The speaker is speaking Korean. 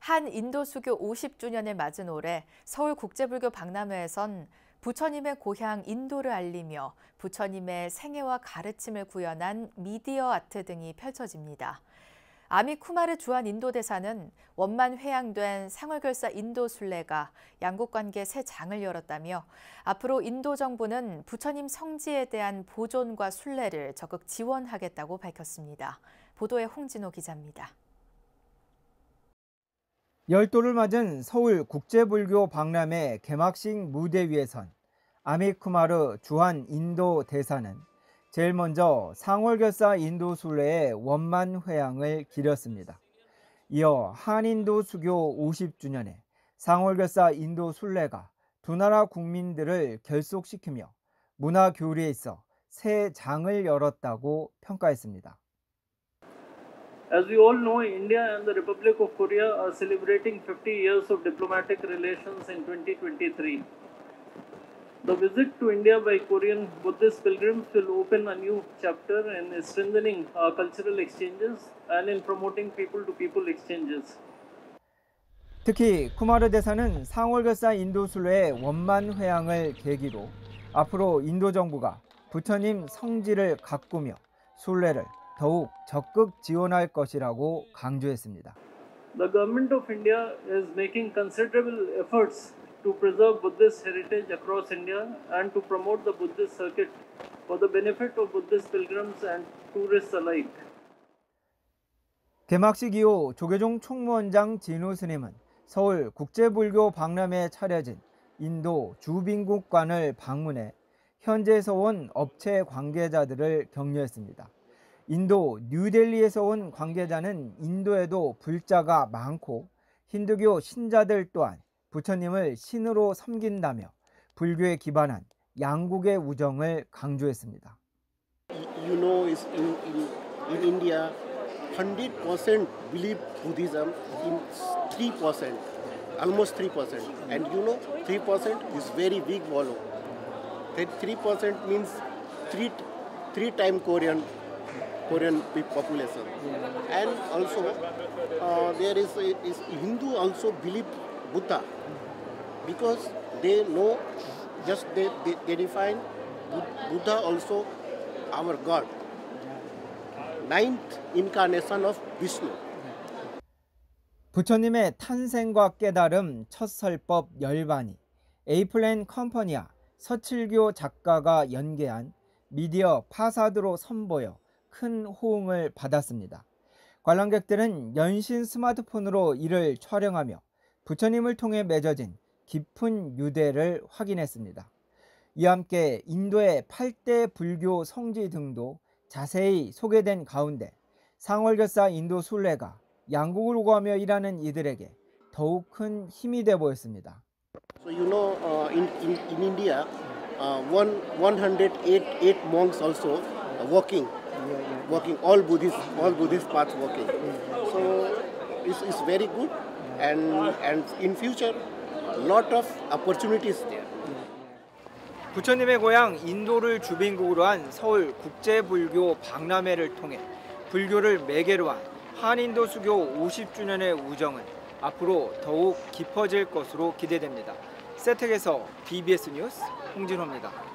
한 인도 수교 50주년을 맞은 올해 서울국제불교 박람회에선 부처님의 고향 인도를 알리며 부처님의 생애와 가르침을 구현한 미디어 아트 등이 펼쳐집니다. 아미쿠마르 주한 인도대사는 원만 회양된 상월결사 인도 순례가 양국 관계 새 장을 열었다며 앞으로 인도 정부는 부처님 성지에 대한 보존과 순례를 적극 지원하겠다고 밝혔습니다. 보도에 홍진호 기자입니다. 열도를 맞은 서울 국제불교 박람회 개막식 무대 위에선 아미쿠마르 주한 인도 대사는 제일 먼저 상월결사 인도 순례의 원만 회양을 기렸습니다. 이어 한인도 수교 50주년에 상월결사 인도 순례가 두 나라 국민들을 결속시키며 문화 교류에 있어 새 장을 열었다고 평가했습니다. As we all know, India and the Republic of Korea are celebrating 50 years of diplomatic relations in 2023. The visit to India by Korean Buddhist pilgrims will open a new chapter in strengthening our cultural exchanges and in promoting people-to-people exchanges. 특히 쿠마르 대사는 상월결사 인도 순례의 원만 회양을 계기로 앞으로 인도 정부가 부처님 성지를 가꾸며 순례를 더욱 적극 지원할 것이라고 강조했습니다. The government of India is making considerable efforts to preserve Buddhist heritage across India and to promote the Buddhist circuit for the benefit of Buddhist pilgrims and tourists alike. 개막식 이후 조계종 총무원장 진우 스님은 서울 국제불교 박람회에 차려진 인도 주빈국관을 방문해 현지에서 온 업체 관계자들을 격려했습니다. 인도 뉴델리에서 온 관계자는 인도에도 불자가 많고 힌두교 신자들 또한 부처님을 신으로 섬긴다며 불교에 기반한 양국의 우정을 강조했습니다. You know, in India, 100% believe Buddhism in 3%, almost 3%. And you know, 3% is very big volume. That 3% means three times Korean population. And also, there is Hindu also believe Buddha because they know, just they define Buddha also our God. Ninth incarnation of Vishnu. 부처님의 탄생과 깨달음 첫 설법 열반이 에이플랜 컴퍼니와 서칠교 작가가 연계한 미디어 파사드로 선보여 큰 호응을 받았습니다. 관람객들은 연신 스마트폰으로 이를 촬영하며 부처님을 통해 맺어진 깊은 유대를 확인했습니다. 이와 함께 인도의 8대 불교 성지 등도 자세히 소개된 가운데 상월결사 인도 순례가 양국을 오가며 일하는 이들에게 더욱 큰 힘이 돼 보였습니다. So you know, in India, 108 monks also walking all Buddhist paths walking. So it's very good, and in future, lot of opportunities there. 부처님의 고향 인도를 주빈국으로 한 서울 국제불교 박람회를 통해 불교를 매개로 한 한인도 수교 50주년의 우정은 앞으로 더욱 깊어질 것으로 기대됩니다. 세택에서 BBS 뉴스 홍진호입니다.